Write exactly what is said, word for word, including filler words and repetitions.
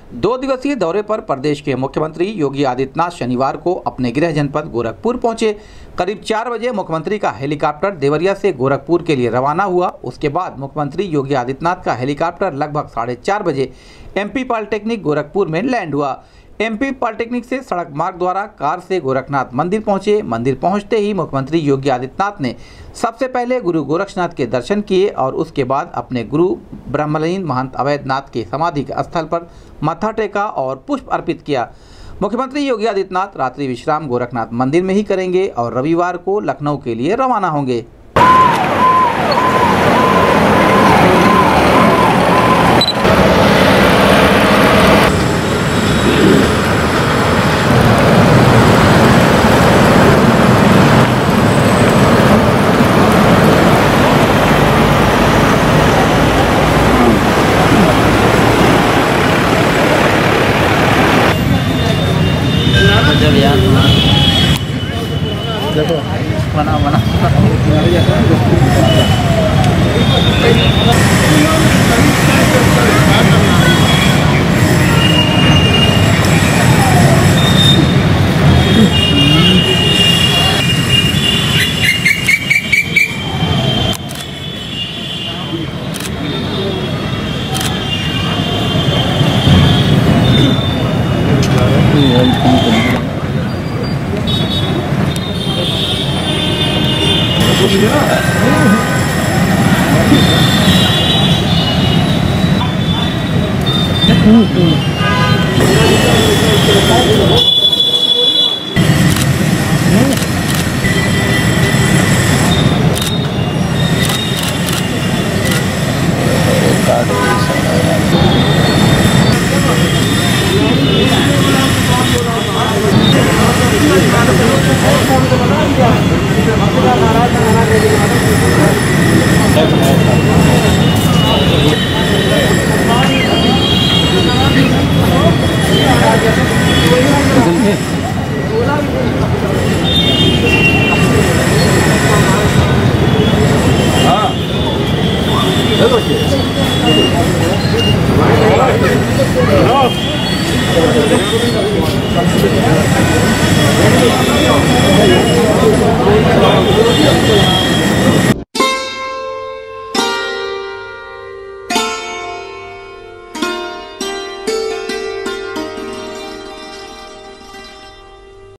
दो दिवसीय दौरे पर प्रदेश के मुख्यमंत्री योगी आदित्यनाथ शनिवार को अपने गृह जनपद गोरखपुर पहुंचे। करीब चार बजे मुख्यमंत्री का हेलीकॉप्टर देवरिया से गोरखपुर के लिए रवाना हुआ। उसके बाद मुख्यमंत्री योगी आदित्यनाथ का हेलीकॉप्टर लगभग साढ़े चार बजे एमपी पॉलिटेक्निक गोरखपुर में लैंड हुआ। एमपी पॉलिटेक्निक से सड़क मार्ग द्वारा कार से गोरखनाथ मंदिर पहुंचे। मंदिर पहुंचते ही मुख्यमंत्री योगी आदित्यनाथ ने सबसे पहले गुरु गोरक्षनाथ के दर्शन किए और उसके बाद अपने गुरु ब्रह्मलीन महंत अवैधनाथ के समाधि स्थल पर माथा टेका और पुष्प अर्पित किया। मुख्यमंत्री योगी आदित्यनाथ रात्रि विश्राम गोरखनाथ मंदिर में ही करेंगे और रविवार को लखनऊ के लिए रवाना होंगे। जब याद देखो बना बना हाँ